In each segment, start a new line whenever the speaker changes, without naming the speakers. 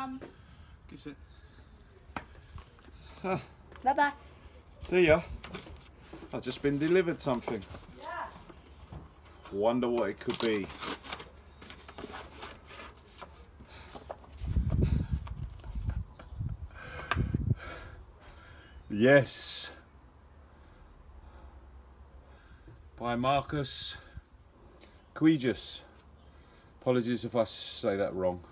Kiss it.
Bye-bye.
See ya. I've just been delivered something.
Yeah.
Wonder what it could be. Yes. By Marcus Quijus. Apologies if I say that wrong.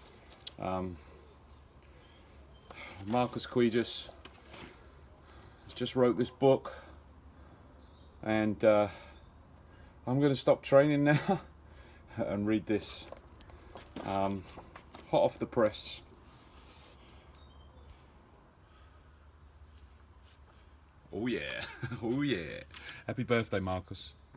Marcus Quijus just wrote this book, and I'm going to stop training now and read this. Hot off the press. Oh yeah, oh yeah. Happy birthday, Marcus.